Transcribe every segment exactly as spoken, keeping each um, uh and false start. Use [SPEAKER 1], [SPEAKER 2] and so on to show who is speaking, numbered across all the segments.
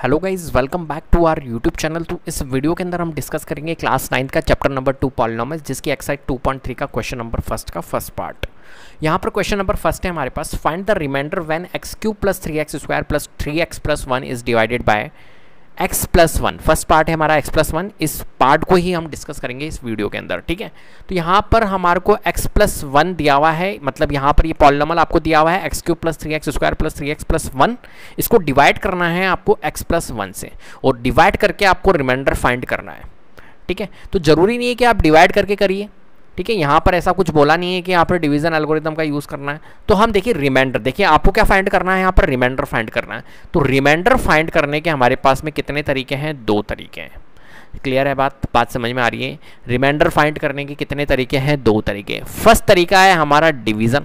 [SPEAKER 1] Hello guys, welcome back to our YouTube channel. तो इस video के अंदर हम डिस्कस करेंगे क्लास नाइन्थ का चैप्टर नंबर टू पॉलिनॉमियल्स, जिसकी एक्सरसाइज टू पॉइंट थ्री का क्वेश्चन नंबर फर्स्ट का फर्स्ट पार्ट। यहाँ पर क्वेश्चन नंबर फर्स्ट है हमारे पास, find the remainder when x cube plus three x square plus three x plus one is divided by x plus one. First part है हमारा x plus one, इस part को ही हम डिस्कस करेंगे इस वीडियो के अंदर, ठीक है। तो यहाँ पर हमारे को एक्स प्लस वन दिया हुआ है, मतलब यहाँ पर ये पॉलिनॉमियल आपको दिया हुआ है x cube plus three x square plus three x plus one. इसको डिवाइड करना है आपको एक्स प्लस वन से, और डिवाइड करके आपको रिमाइंडर फाइंड करना है, ठीक है। तो जरूरी नहीं है कि आप डिवाइड करके करिए, ठीक है। यहाँ पर ऐसा कुछ बोला नहीं है कि यहाँ पर डिवीजन एल्गोरिथम का यूज़ करना है। तो हम देखिए रिमाइंडर, देखिए आपको क्या फाइंड करना है, यहाँ पर रिमाइंडर फाइंड करना है। तो रिमाइंडर फाइंड करने के हमारे पास में कितने तरीके हैं? दो तरीके हैं। क्लियर है बात? बात समझ में आ रही है? रिमाइंडर फाइंड करने के कितने तरीके हैं? दो तरीके। फर्स्ट तरीका है हमारा डिवीजन,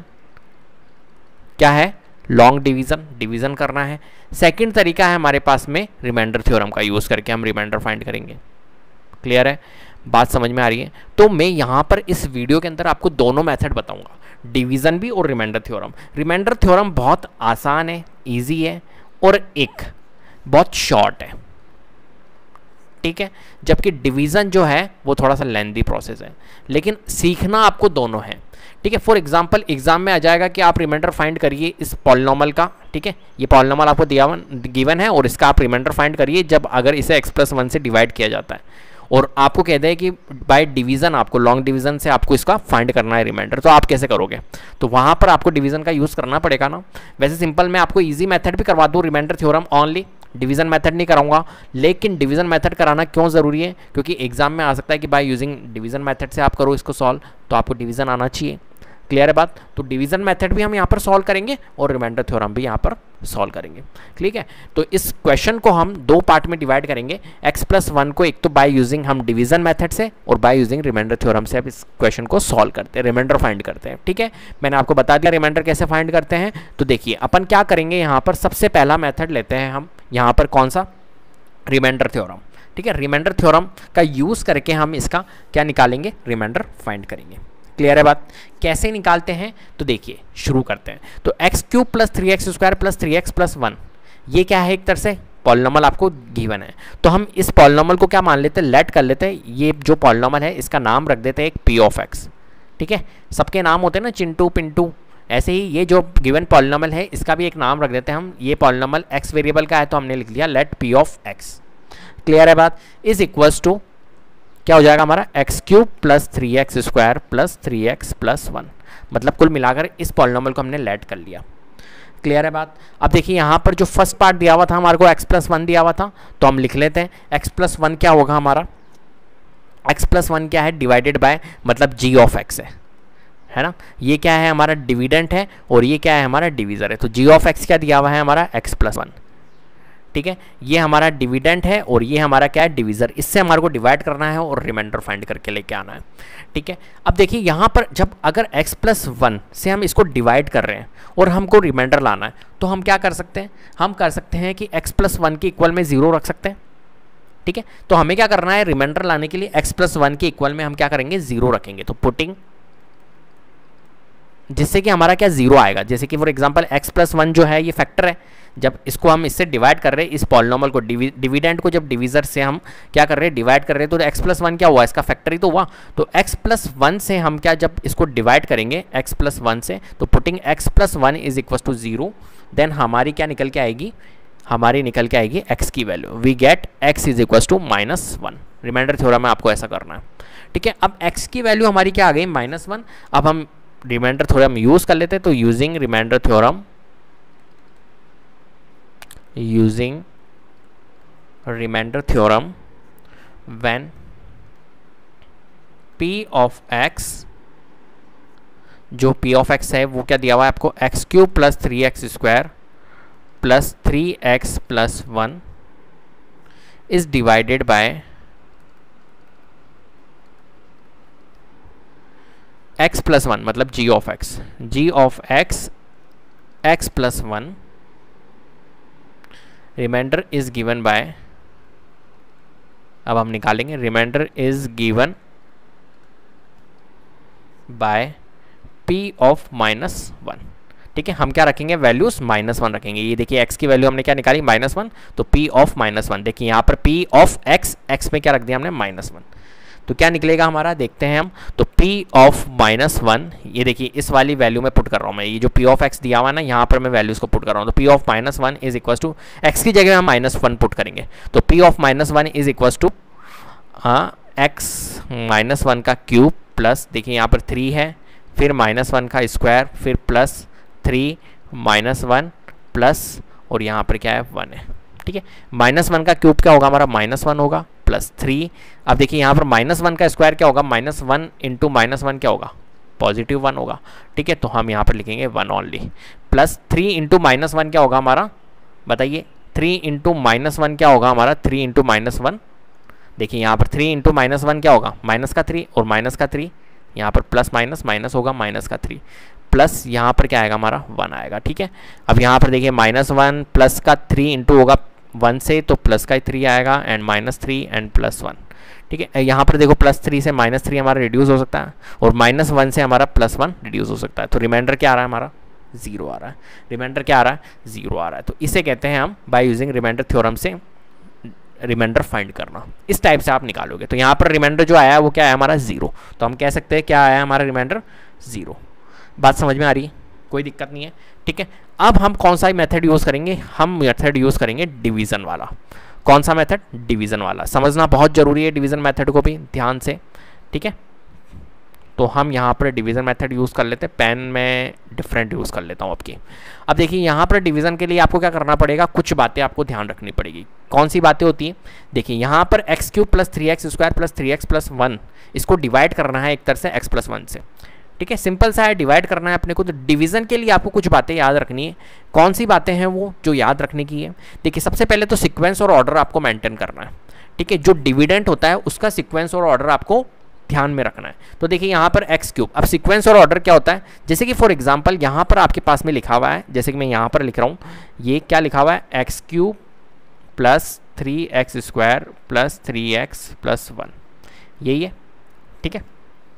[SPEAKER 1] क्या है? लॉन्ग डिवीजन, डिवीजन करना है। सेकेंड तरीका है हमारे पास में रिमाइंडर थ्योरम का यूज़ करके हम रिमाइंडर फाइंड करेंगे। क्लियर है? बात समझ में आ रही है? तो मैं यहाँ पर इस वीडियो के अंदर आपको दोनों मेथड बताऊंगा, डिवीजन भी और रिमाइंडर थ्योरम। रिमाइंडर थ्योरम बहुत आसान है, इजी है, और एक बहुत शॉर्ट है, ठीक है। जबकि डिवीजन जो है वो थोड़ा सा लेंथी प्रोसेस है, लेकिन सीखना आपको दोनों है, ठीक है। फॉर एग्जांपल एग्जाम में आ जाएगा कि आप रिमाइंडर फाइंड करिए इस पॉलिनॉमियल का, ठीक है। ये पॉलिनॉमियल आपको दिया गिवन है और इसका आप रिमाइंडर फाइंड करिए जब अगर इसे एक्स प्लस वन से डिवाइड किया जाता है, और आपको कहते हैं कि बाय डिवीजन आपको लॉन्ग डिवीजन से आपको इसका फाइंड करना है रिमाइंडर। तो आप कैसे करोगे? तो वहाँ पर आपको डिवीजन का यूज़ करना पड़ेगा ना। वैसे सिंपल मैं आपको इजी मेथड भी करवा दूँ, remainder theorem only, division method नहीं कराऊंगा। लेकिन डिवीजन मेथड कराना क्यों ज़रूरी है? क्योंकि एग्जाम में आ सकता है कि बाय यूजिंग डिवीजन मेथड से आप करो इसको सॉल्व, तो आपको डिवीजन आना चाहिए। क्लियर है बात? तो डिवीजन मेथड भी हम यहाँ पर सॉल्व करेंगे और रिमाइंडर थ्योरम भी यहाँ पर सॉल्व करेंगे, ठीक है। तो इस क्वेश्चन को हम दो पार्ट में डिवाइड करेंगे। एक्स प्लस वन को एक तो बाय यूजिंग हम डिवीजन मेथड से, और बाय यूजिंग रिमाइंडर थ्योरम से अब इस क्वेश्चन को सॉल्व करते हैं, रिमाइंडर फाइंड करते हैं, ठीक है। मैंने आपको बता दिया रिमाइंडर कैसे फाइंड करते हैं। तो देखिए अपन क्या करेंगे, यहाँ पर सबसे पहला मेथड लेते हैं हम, यहाँ पर कौन सा? रिमाइंडर थ्योरम, ठीक है। रिमाइंडर थ्योरम का यूज़ करके हम इसका क्या निकालेंगे? रिमाइंडर फाइंड करेंगे। क्लियर है बात? कैसे निकालते हैं? तो देखिए शुरू करते हैं। तो x cube plus three x square plus three x plus one, ये क्या है? एक तरह से पॉलिनॉमियल आपको गिवन है। तो हम इस पॉलिनॉमियल को क्या मान लेते हैं? लेट कर लेते हैं। ये जो पॉलिनॉमियल है इसका नाम रख देते हैं एक पी ऑफ एक्स, ठीक है। सबके नाम होते हैं ना, चिंटू पिंटू, ऐसे ही ये जो गिवन पॉलिनॉमियल है इसका भी एक नाम रख देते हैं हम। ये पॉलिनॉमियल एक्स वेरिएबल का है तो हमने लिख लिया let p of x. Clear है बात? इज इक्वल्स टू क्या हो जाएगा हमारा? X cube plus three x square plus three x plus one. मतलब कुल मिलाकर इस पॉलिनॉमियल को हमने लेट कर लिया। क्लियर है बात? अब देखिए यहाँ पर जो फर्स्ट पार्ट दिया हुआ था हमारे को एक्स प्लस वन दिया हुआ था, तो हम लिख लेते हैं एक्स प्लस वन क्या होगा हमारा? एक्स प्लस वन क्या है? डिवाइडेड बाय, मतलब जी ऑफ एक्स है, है ना। ये क्या है? हमारा डिविडेंट है, और ये क्या है? हमारा डिवीजर है। तो जी ऑफ एक्स क्या दिया हुआ है हमारा? एक्स प्लस वन, ठीक है। ये हमारा डिविडेंट है और ये हमारा क्या है? डिवीजर। इससे हमारे को डिवाइड करना है और रिमाइंडर फाइंड करके लेके आना है, ठीक है। अब देखिए यहाँ पर जब अगर x प्लस वन से हम इसको डिवाइड कर रहे हैं और हमको रिमाइंडर लाना है, तो हम क्या कर सकते हैं? हम कर सकते हैं कि x प्लस वन के इक्वल में जीरो रख सकते हैं, ठीक है। तो हमें क्या करना है? रिमाइंडर लाने के लिए x प्लस वन के इक्वल में हम क्या करेंगे? जीरो रखेंगे। तो पुटिंग, जिससे कि हमारा क्या? जीरो आएगा। जैसे कि for example x plus one जो है ये फैक्टर है, जब इसको हम इससे डिवाइड कर रहे हैं, इस पॉलिनॉमियल को, डिविडेंट को जब डिवीजर से हम क्या कर रहे हैं? डिवाइड कर रहे हैं, तो x प्लस वन क्या हुआ? इसका फैक्टर ही तो हुआ। तो x प्लस वन से हम क्या, जब इसको डिवाइड करेंगे x प्लस वन से, तो putting x plus one is equal to zero, then हमारी क्या निकल के आएगी? हमारी निकल के आएगी x की value, we get x is equal to minus one. Remainder theorem में आपको ऐसा करना है, ठीक है। अब x की वैल्यू हमारी क्या आ गई? Minus one. अब हम रिमाइंडर थ्योरम यूज कर लेते हैं। तो using remainder theorem, using remainder theorem when p of x, जो p ऑफ x है वो क्या दिया हुआ है आपको? X cube plus three x square plus three x plus one is divided by x plus one, मतलब g of x, g of x x plus one, remainder is given by, अब हम निकालेंगे, reminder is given by p of minus one. ठीक है, हम क्या रखेंगे values minus one रखेंगे। ये देखिए x की वैल्यू हमने क्या निकाली माइनस वन, तो p ऑफ माइनस वन, देखिए यहाँ पर p ऑफ x, x में क्या रख दिया हमने माइनस वन, तो क्या निकलेगा हमारा देखते हैं हम। तो p ऑफ माइनस वन, ये देखिए इस वाली वैल्यू में पुट कर रहा हूँ मैं, ये जो p ऑफ x दिया हुआ है ना यहाँ पर मैं वैल्यूज को पुट कर रहा हूँ। तो p of minus one is equal to x की जगह हम माइनस वन पुट करेंगे, तो p of minus one is equal to x minus one का क्यूब प्लस, देखिए यहाँ पर थ्री है, फिर माइनस वन का स्क्वायर, फिर plus three minus one plus, और यहाँ पर क्या है वन है। ठीक है, माइनस वन का क्यूब क्या होगा हमारा माइनस वन होगा, प्लस थ्री, अब देखिए यहाँ पर माइनस वन का स्क्वायर क्या होगा, minus one into minus one क्या होगा पॉजिटिव वन होगा। ठीक है, तो हम यहाँ पर लिखेंगे one only, plus three into minus one क्या होगा हमारा बताइए, थ्री इंटू माइनस वन क्या होगा हमारा, थ्री इंटू माइनस वन, देखिए यहाँ पर थ्री इंटू माइनस वन क्या होगा माइनस का थ्री और माइनस का थ्री, यहाँ पर प्लस माइनस माइनस होगा माइनस का थ्री, प्लस यहाँ पर क्या आएगा हमारा वन आएगा। ठीक है, अब यहाँ पर देखिए माइनस वन प्लस का थ्री इंटू होगा वन से, तो प्लस का थ्री आएगा and minus three and plus one. ठीक है, यहाँ पर देखो प्लस थ्री से माइनस थ्री हमारा रिड्यूस हो सकता है और माइनस वन से हमारा प्लस वन रिड्यूस हो सकता है, तो रिमाइंडर क्या आ रहा है हमारा जीरो आ रहा है, रिमाइंडर क्या आ रहा है जीरो आ रहा है। तो इसे कहते हैं हम बाय यूजिंग रिमाइंडर थ्योरम से रिमाइंडर फाइंड करना, इस टाइप से आप निकालोगे। तो यहाँ पर रिमाइंडर जो आया है वो क्या है हमारा जीरो, तो हम कह सकते हैं क्या आया हमारा रिमाइंडर जीरो। बात समझ में आ रही है, कोई दिक्कत नहीं है। ठीक है, अब हम कौन सा मेथड यूज़ करेंगे, हम मेथड यूज़ करेंगे डिवीज़न वाला। कौन सा मेथड, डिवीज़न वाला, समझना बहुत ज़रूरी है डिवीज़न मेथड को भी ध्यान से। ठीक है, तो हम यहाँ पर डिवीज़न मेथड यूज़ कर लेते हैं, पेन में डिफरेंट यूज़ कर लेता हूँ आपकी। अब देखिए यहाँ पर डिवीज़न के लिए आपको क्या करना पड़ेगा, कुछ बातें आपको ध्यान रखनी पड़ेगी। कौन सी बातें होती हैं, देखिए यहाँ पर x cube plus three x square plus three x plus one, इसको डिवाइड करना है एक तरह से एक्स प्लस वन से। ठीक है, सिंपल सा है, डिवाइड करना है अपने को। तो डिवीज़न के लिए आपको कुछ बातें याद रखनी है। कौन सी बातें हैं वो जो याद रखने की है, देखिए सबसे पहले तो सीक्वेंस और ऑर्डर आपको मेंटेन करना है। ठीक है, जो डिविडेंड होता है उसका सीक्वेंस और ऑर्डर आपको ध्यान में रखना है। तो देखिए यहाँ पर एक्स क्यूब, अब सीक्वेंस और ऑर्डर क्या होता है, जैसे कि फॉर एग्जांपल यहाँ पर आपके पास में लिखा हुआ है, जैसे कि मैं यहाँ पर लिख रहा हूँ, ये क्या लिखा हुआ है x cube plus three x square plus three x plus one, यही है। ठीक है,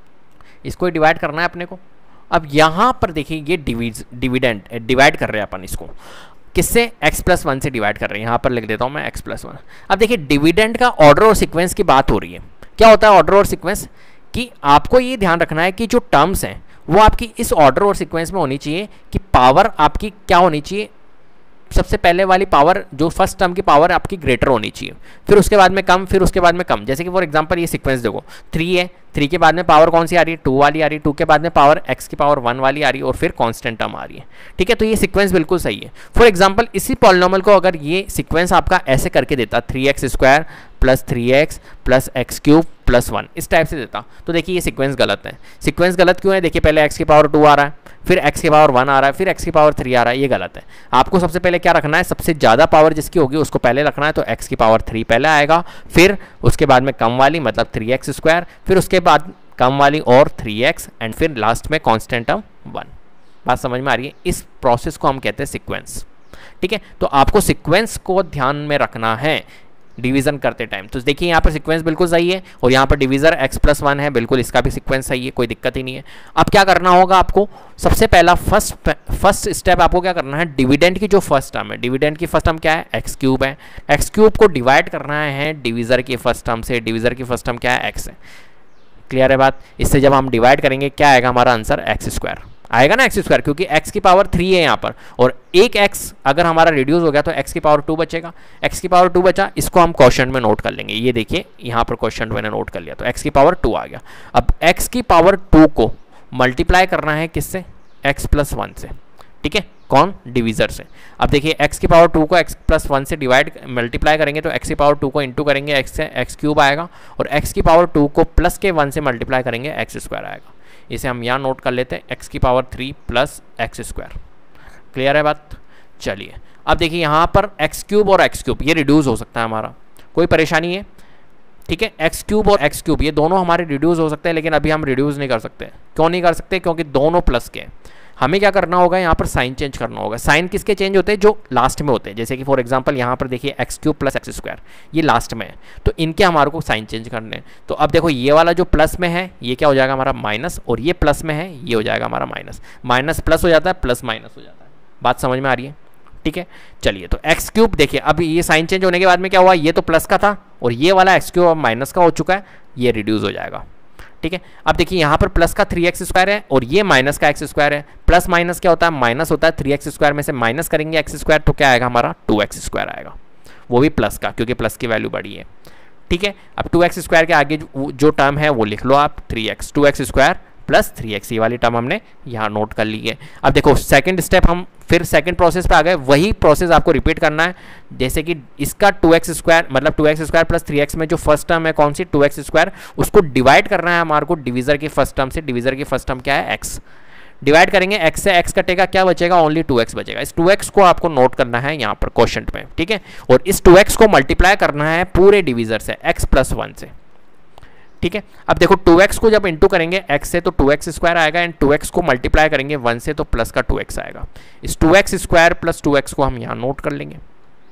[SPEAKER 1] इसको डिवाइड करना है अपने को। अब यहाँ पर देखिए ये डिविज डिविडेंड डिवाइड कर रहे हैं अपन इसको किससे, x प्लस वन से डिवाइड कर रहे हैं। यहाँ पर लिख देता हूँ मैं x प्लस वन। अब देखिए डिविडेंड का ऑर्डर और सीक्वेंस की बात हो रही है। क्या होता है ऑर्डर और सीक्वेंस, कि आपको ये ध्यान रखना है कि जो टर्म्स हैं वो आपकी इस ऑर्डर और सीक्वेंस में होनी चाहिए कि पावर आपकी क्या होनी चाहिए, सबसे पहले वाली पावर जो फर्स्ट टर्म की पावर आपकी ग्रेटर होनी चाहिए, फिर उसके बाद में कम, फिर उसके बाद में कम। जैसे कि फॉर एग्जांपल ये सीक्वेंस देखो, थ्री है, थ्री के बाद में पावर कौन सी आ रही है, टू वाली आ रही है, टू के बाद में पावर एक्स की पावर वन वाली आ रही है और फिर कांस्टेंट टर्म आ रही है। ठीक है, तो ये सीक्वेंस बिल्कुल सही है। फॉर एग्जांपल इसी पॉलिनॉमियल को अगर ये सीक्वेंस आपका ऐसे करके देता, three x square plus three x plus x cube plus one, इस टाइप से देता, तो देखिए ये सीक्वेंस गलत है। सीक्वेंस गलत क्यों है, देखिए पहले एक्स की पावर टू आ रहा है, फिर x की पावर वन आ रहा है, फिर x की पावर थ्री आ रहा है, ये गलत है। आपको सबसे पहले क्या रखना है, सबसे ज़्यादा पावर जिसकी होगी उसको पहले रखना है, तो x की पावर थ्री पहले आएगा, फिर उसके बाद में कम वाली मतलब थ्री एक्स स्क्वायर, फिर उसके बाद कम वाली और थ्री एक्स एंड फिर लास्ट में कांस्टेंट टर्म वन। बात समझ में आ रही है, इस प्रोसेस को हम कहते हैं सीक्वेंस। ठीक है, तो आपको सीक्वेंस को ध्यान में रखना है डिवीजन करते टाइम। तो देखिए यहाँ पर सीक्वेंस बिल्कुल सही है और यहाँ पर डिवीजर x प्लस वन है, बिल्कुल इसका भी सीक्वेंस सही है, कोई दिक्कत ही नहीं है। अब क्या करना होगा आपको, सबसे पहला फर्स्ट फर्स्ट स्टेप आपको क्या करना है, डिविडेंड की जो फर्स्ट टर्म है, डिविडेंड की फर्स्ट टर्म क्या है, एक्स क्यूब है, एक्स क्यूब को डिवाइड करना है डिविजर की फर्स्ट टर्म से, डिविजर की फर्स्ट टर्म क्या है, एक्स है। क्लियर है बात, इससे जब हम डिवाइड करेंगे क्या आएगा हमारा आंसर, एक्स स्क्वायर आएगा ना, एक्स स्क्वायर, क्योंकि x की पावर थ्री है यहाँ पर और एक x अगर हमारा रिड्यूस हो गया तो x की पावर टू बचेगा, x की पावर टू बचा, इसको हम क्वेश्चन में नोट कर लेंगे। ये देखिए यहाँ पर क्वेश्चन मैंने नोट कर लिया, तो x की पावर टू आ गया। अब x की पावर टू को मल्टीप्लाई करना है किससे, x प्लस वन से। ठीक है, कौन, डिवीजर से। अब देखिए x की पावर टू को x प्लस वन से डिवाइड मल्टीप्लाई करेंगे तो x की पावर टू को इंटू करेंगे x से, x क्यूब आएगा, और x की पावर टू को प्लस के वन से मल्टीप्लाई करेंगे x स्क्वायर आएगा। इसे हम यहाँ नोट कर लेते हैं, x की power three plus x square. Clear है बात, चलिए अब देखिए यहाँ पर x क्यूब और x क्यूब ये रिड्यूस हो सकता है हमारा, कोई परेशानी है। ठीक है, x क्यूब और x क्यूब ये दोनों हमारे रिड्यूस हो सकते हैं, लेकिन अभी हम रिड्यूस नहीं कर सकते। क्यों नहीं कर सकते, क्योंकि दोनों प्लस के हैं। हमें क्या करना होगा, यहाँ पर साइन चेंज करना होगा। साइन किसके चेंज होते हैं, जो लास्ट में होते हैं, जैसे कि फॉर एग्जांपल यहाँ पर देखिए x cube plus x square, ये लास्ट में है, तो इनके हमारे को साइन चेंज करने हैं। तो अब देखो ये वाला जो प्लस में है ये क्या हो जाएगा हमारा माइनस, और ये प्लस में है ये हो जाएगा हमारा माइनस। माइनस प्लस हो जाता है, प्लस माइनस हो जाता है। बात समझ में आ रही है? ठीक है, चलिए तो एक्स क्यूब देखिए, अब ये साइन चेंज होने के बाद में क्या हुआ, ये तो प्लस का था और ये वाला एक्स क्यूब अब माइनस का हो चुका है, ये रिड्यूस हो जाएगा। ठीक है, अब देखिए यहाँ पर प्लस का थ्री एक्स स्क्वायर है और ये माइनस का एक्स स्क्वायर है। प्लस माइनस क्या होता है, माइनस होता है। थ्री एक्स स्क्वायर में से माइनस करेंगे एक्स स्क्वायर तो क्या आएगा हमारा, टू एक्स स्क्वायर आएगा, वो भी प्लस का, क्योंकि प्लस की वैल्यू बड़ी है। ठीक है, अब टू एक्स स्क्वायर के आगे जो, जो टर्म है वो लिख लो आप, three x, two x square plus three x, ये वाली टर्म हमने यहाँ नोट कर ली है। अब देखो सेकंड स्टेप, हम फिर सेकंड प्रोसेस पे आ गए, वही प्रोसेस आपको रिपीट करना है। जैसे कि इसका टू एक्स स्क्वायर मतलब two x square plus three x में जो फर्स्ट टर्म है कौन सी, टू एक्स स्क्वायर, उसको डिवाइड करना है हमारे को डिवीजर की फर्स्ट टर्म से। डिवीजर की फर्स्ट टर्म क्या है, एक्स। डिवाइड करेंगे, x से x कटेगा, क्या बचेगा, ओनली टू एक्स बचेगा। इस टू एक्स को आपको नोट करना है यहाँ पर क्वोशंट में। ठीक है, और इस टू एक्स को मल्टीप्लाई करना है पूरे डिवीजर से, x प्लस वन से। ठीक है, अब देखो टू एक्स को जब इंटू करेंगे x से तो टू एक्स स्क्वायर आएगा, एंड टू एक्स को मल्टीप्लाई करेंगे वन से तो प्लस का टू एक्स आएगा। इस two x square plus two x को हम यहाँ नोट कर लेंगे।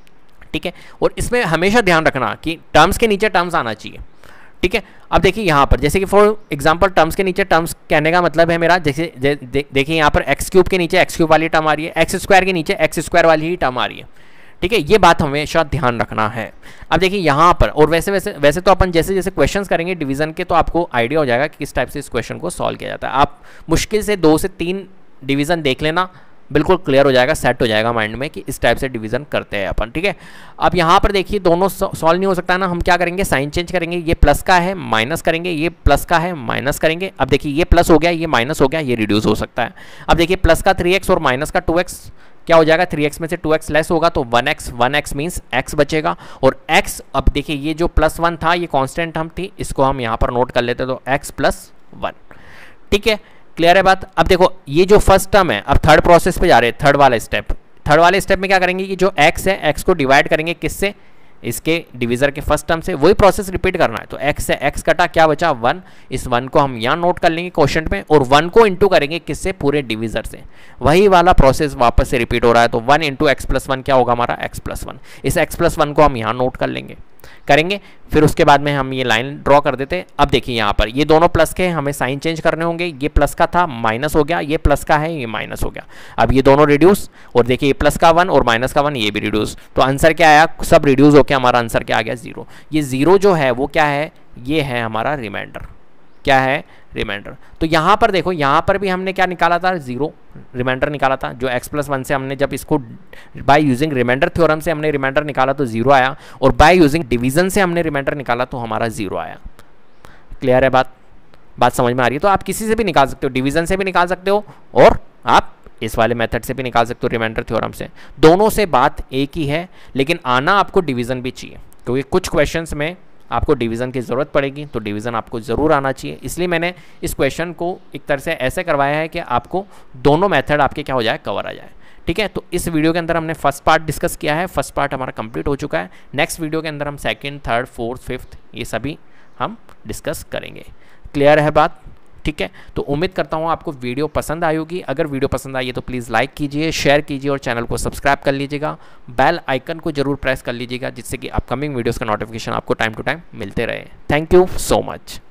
[SPEAKER 1] ठीक है, और इसमें हमेशा ध्यान रखना कि टर्म्स के नीचे टर्म्स आना चाहिए। ठीक है, अब देखिए यहाँ पर जैसे कि फॉर एग्जांपल टर्म्स के नीचे टर्म्स कहने का मतलब है मेरा, जैसे दे, दे, देखिए यहाँ पर एक्स क्यूब के नीचे एक्स क्यूब वाली टर्म आ रही है, एक्स स्क्वायर के नीचे एक्स स्क्वायर वाली ही टर्म आ रही है। ठीक है, ये बात हमेशा ध्यान रखना है। अब देखिए यहाँ पर, और वैसे वैसे वैसे तो अपन जैसे जैसे क्वेश्चंस करेंगे डिवीजन के तो आपको आइडिया हो जाएगा कि किस टाइप से इस क्वेश्चन को सॉल्व किया जाता है। आप मुश्किल से दो से तीन डिवीजन देख लेना, बिल्कुल क्लियर हो जाएगा, सेट हो जाएगा माइंड में कि इस टाइप से डिवीजन करते हैं अपन। ठीक है, अब यहाँ पर देखिए दोनों सॉल्व नहीं हो सकता ना, हम क्या करेंगे, साइन चेंज करेंगे। ये प्लस का है माइनस करेंगे, ये प्लस का है माइनस करेंगे। अब देखिए ये प्लस हो गया, ये माइनस हो गया, ये रिड्यूस हो सकता है। अब देखिए प्लस का थ्री एक्स और माइनस का टू एक्स क्या हो जाएगा, थ्री एक्स में से टू एक्स लेस होगा तो one x, one x means x बचेगा। और x, अब देखिए ये जो प्लस वन था ये कांस्टेंट टर्म थी, इसको हम यहाँ पर नोट कर लेते तो x प्लस वन। ठीक है, क्लियर है बात। अब देखो ये जो फर्स्ट टर्म है, अब थर्ड प्रोसेस पे जा रहे हैं, थर्ड वाला स्टेप। थर्ड वाले स्टेप में क्या करेंगे कि जो x है x को डिवाइड करेंगे किससे, इसके डिवीजर के फर्स्ट टर्म से। वही प्रोसेस रिपीट करना है। तो x से x कटा, क्या बचा, वन। इस वन को हम यहाँ नोट कर लेंगे क्वोशंट में, और वन को इंटू करेंगे किससे, पूरे डिवीजर से। वही वाला प्रोसेस वापस से रिपीट हो रहा है। तो one into x plus one क्या होगा हमारा, x प्लस वन। इस x प्लस वन को हम यहाँ नोट कर लेंगे करेंगे फिर उसके बाद में हम ये लाइन ड्रॉ कर देते हैं। अब देखिए यहाँ पर ये दोनों प्लस के, हमें साइन चेंज करने होंगे। ये प्लस का था माइनस हो गया, ये प्लस का है ये माइनस हो गया। अब ये दोनों रिड्यूस, और देखिए ये प्लस का वन और माइनस का वन ये भी रिड्यूस। तो आंसर क्या आया, सब रिड्यूस होकर हमारा आंसर क्या आ गया, जीरो। ये जीरो जो है वो क्या है, ये है हमारा रिमाइंडर। क्या है, रिमाइंडर। तो यहाँ पर देखो, यहाँ पर भी हमने क्या निकाला था, जीरो रिमाइंडर निकाला था। जो x प्लस वन से हमने जब इसको बाय यूजिंग रिमाइंडर थ्योरम से हमने रिमाइंडर निकाला तो जीरो आया, और बाय यूजिंग डिवीजन से हमने रिमाइंडर निकाला तो हमारा जीरो आया। क्लियर है बात, बात समझ में आ रही है। तो आप किसी से भी निकाल सकते हो, डिवीजन से भी निकाल सकते हो और आप इस वाले मेथड से भी निकाल सकते हो, रिमाइंडर थ्योरम से। दोनों से बात एक ही है, लेकिन आना आपको डिवीजन भी चाहिए, क्योंकि कुछ क्वेश्चंस में आपको डिवीज़न की ज़रूरत पड़ेगी, तो डिवीज़न आपको ज़रूर आना चाहिए। इसलिए मैंने इस क्वेश्चन को एक तरह से ऐसे करवाया है कि आपको दोनों मेथड आपके क्या हो जाए, कवर आ जाए। ठीक है, तो इस वीडियो के अंदर हमने फर्स्ट पार्ट डिस्कस किया है, फर्स्ट पार्ट हमारा कंप्लीट हो चुका है। नेक्स्ट वीडियो के अंदर हम सेकंड, थर्ड, फोर्थ, फिफ्थ ये सभी हम डिस्कस करेंगे। क्लियर है बात, ठीक है। तो उम्मीद करता हूँ आपको वीडियो पसंद आई होगी। अगर वीडियो पसंद आई है तो प्लीज़ लाइक कीजिए, शेयर कीजिए और चैनल को सब्सक्राइब कर लीजिएगा। बेल आइकन को जरूर प्रेस कर लीजिएगा, जिससे कि अपकमिंग वीडियोस का नोटिफिकेशन आपको टाइम टू टाइम मिलते रहे। Thank you so much.